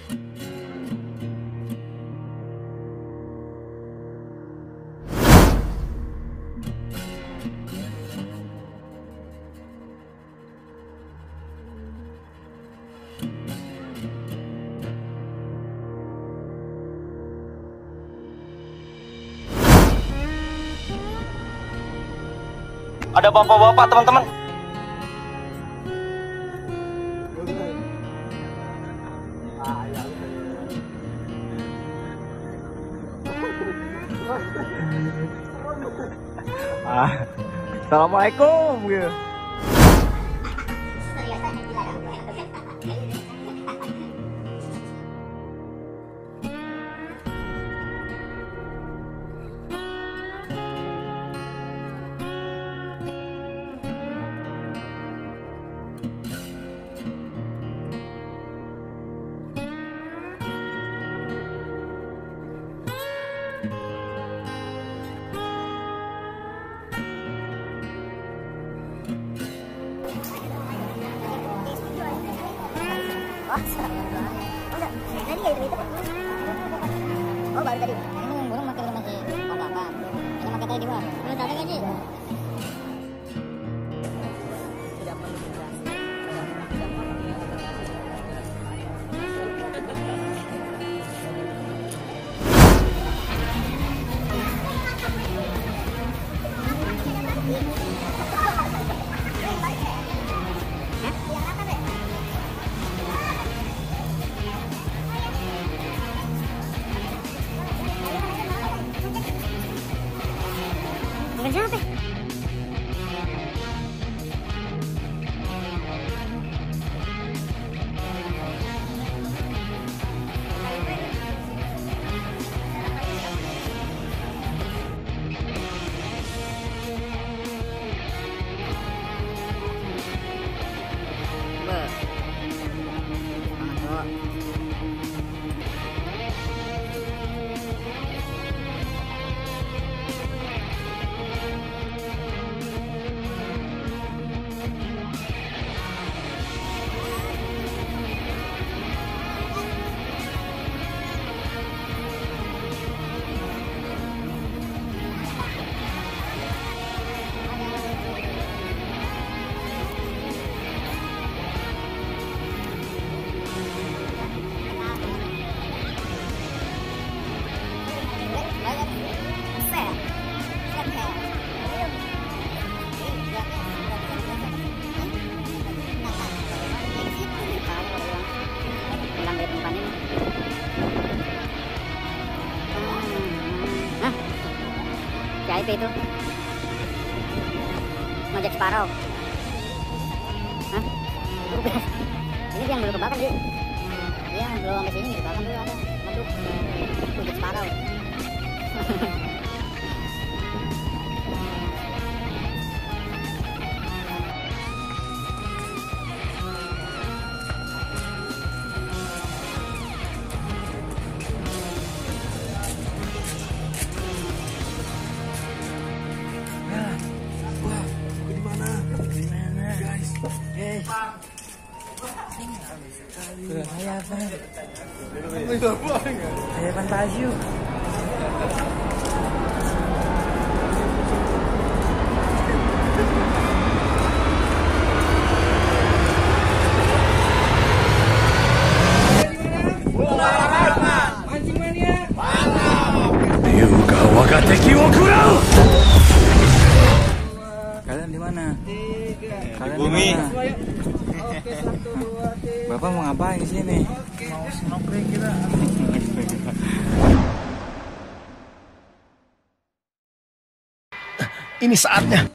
Ada bapak-bapak, teman-teman. Assalamualaikum. Oh, baru tadi. Ini burung masih apa-apa. Ini pakai tadi di bawah. Belum ada gaji. Kerja apa? VIP itu ngajak separuh. Hah? Ini yang belum kebakar sih. Iya, belum sampai sini kebakar dulu ada. Waduh, ngajak separuh. Saya Fantasio. Kalian di mana? Kalian Bumi. di mana? Bapak mau ngapain di sini? Mau snorkeling kita. Ini saatnya.